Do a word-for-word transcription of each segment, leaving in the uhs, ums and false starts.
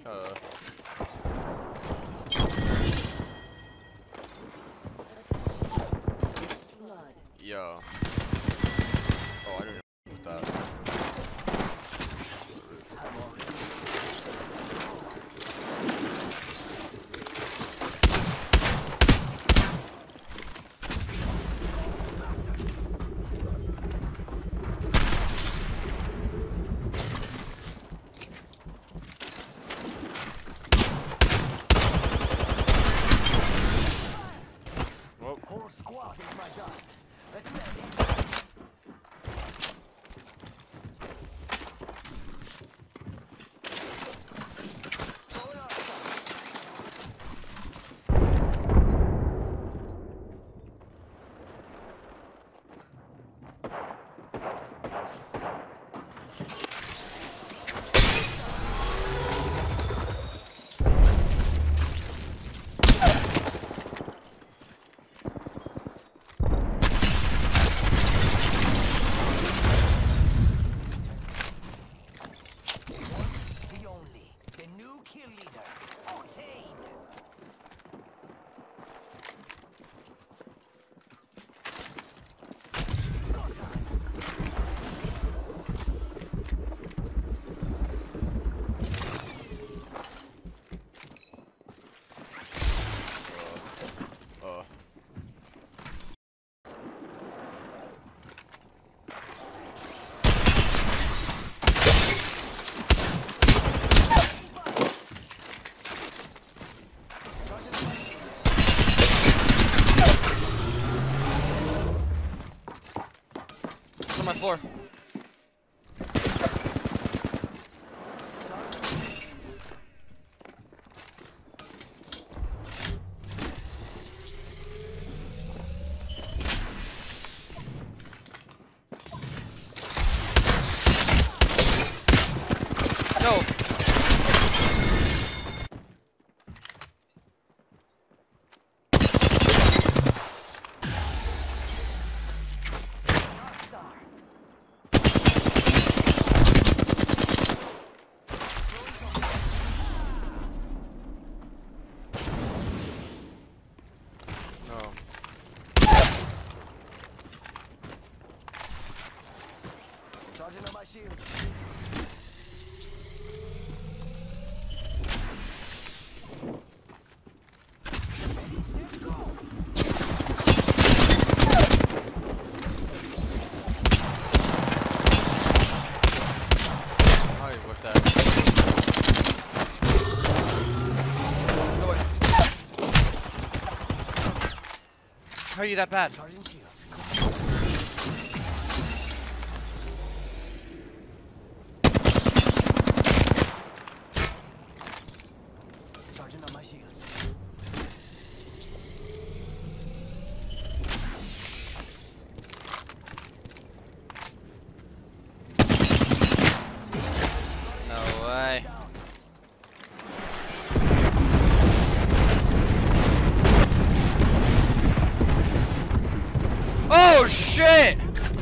Uh. Yo. Oh, I didn't know with that. Whoa. Whole squad is my dust. Let's let it. The only, the new kill leader, Octane. Uh. It's on my floor. No. No. Charging on my shields. Ready, set, go. How you with that? No way. How are you that bad? Charging shields. Charging on my shields. No way. Oh shit!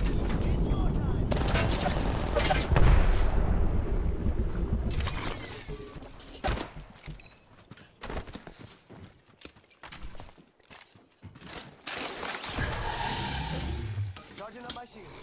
Charging on my shields.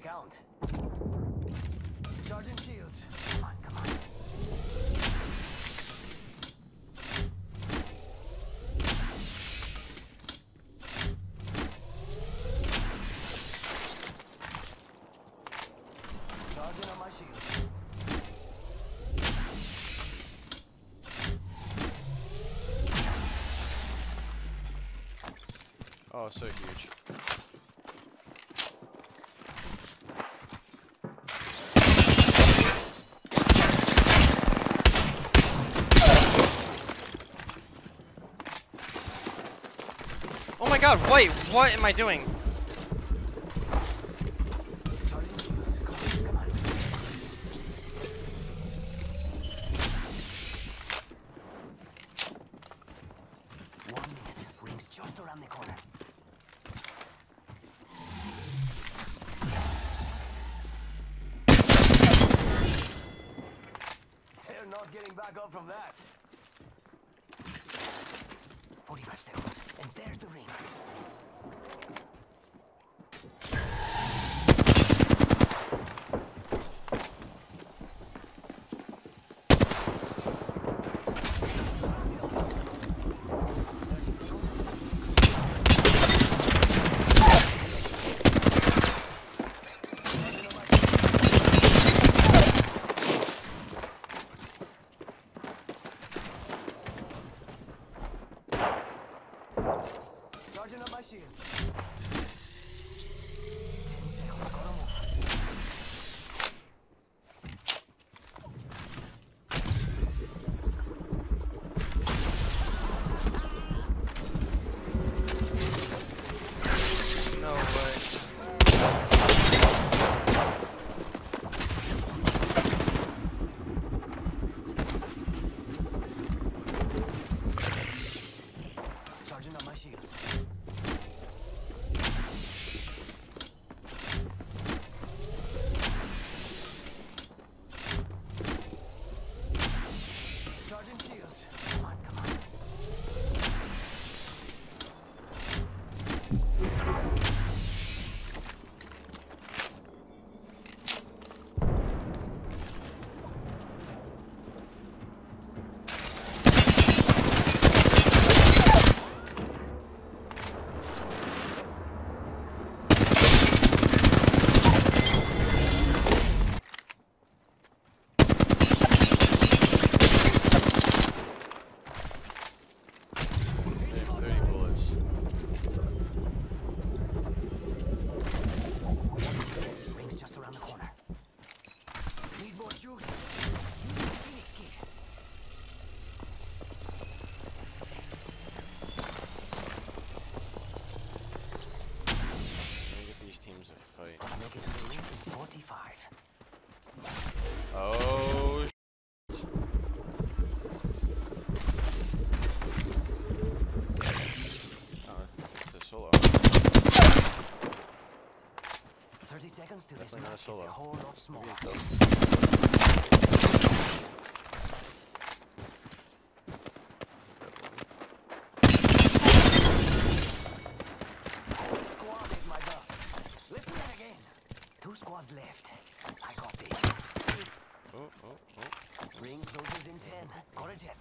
count. Charging shields. Come on, come on. Charging on my shield. Oh, so huge. Oh my god, wait, what am I doing? Charging shields. Come on, come on. One minute. Rings just around the corner. They're not getting back up from that. forty-five seconds. And there's the ring. thirty seconds. Charging up my shields. ten seconds. Gotta move. No way. Charging up my shields. Charging shields. Come on, come on. thirty bullets. Rings just around the corner. Need more juice? Use the Phoenix kit. Let me get these teams a fight. Make it to the ring in forty-five. Oh, sh- oh, it's a solo. thirty seconds to this Definitely not a match. It's a solo. whole lot smaller. Maybe it's a- Squad is my dust. Let's do that again. Two squads left. I got this. Oh, oh, oh. Ring closes in ten. Got it yet?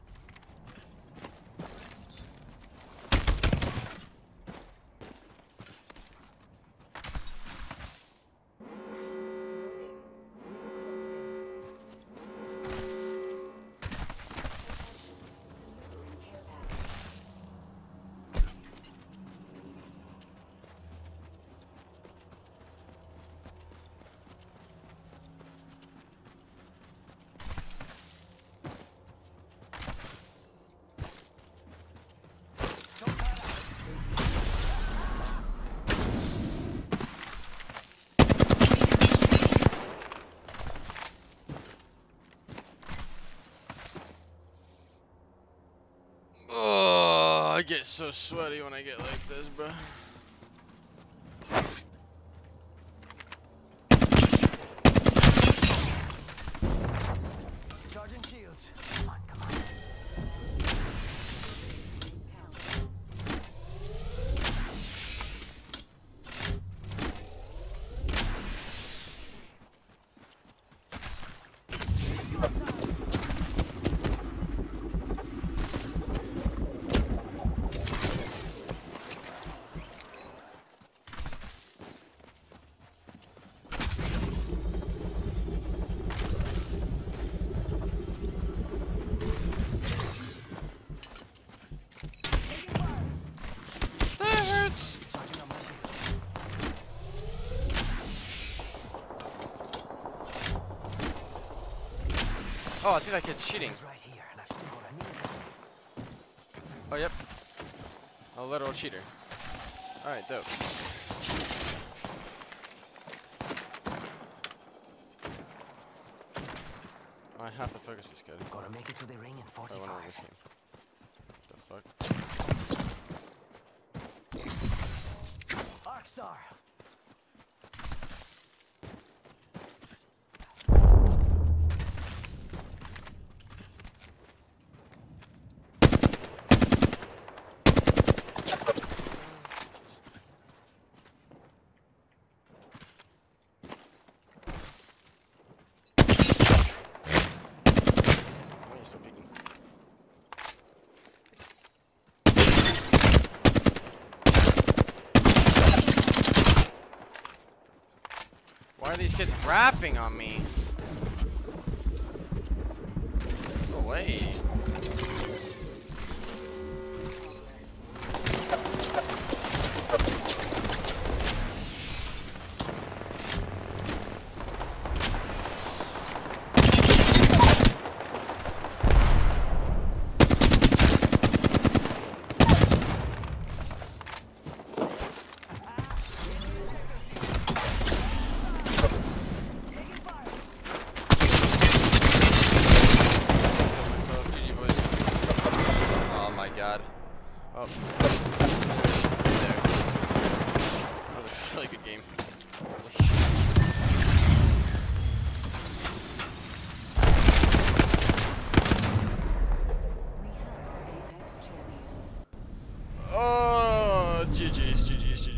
Oh, I get so sweaty when I get like this, bro. Charging shields. Come on, come on. Oh, I think that kid's cheating. It's right here, and I've still got a knee cut. Oh, yep. A literal cheater. Alright, dope. I have to focus this kid. Gotta make it to the ring in I wonder what this forty-five. game. The fuck? Arcstar! Why are you still peeking? Why are these kids rapping on me? Go away. Oh my god. Oh. There. That was a really good game. Holy shit. We have our Apex champions. Oh, G G's, G G's, G G's.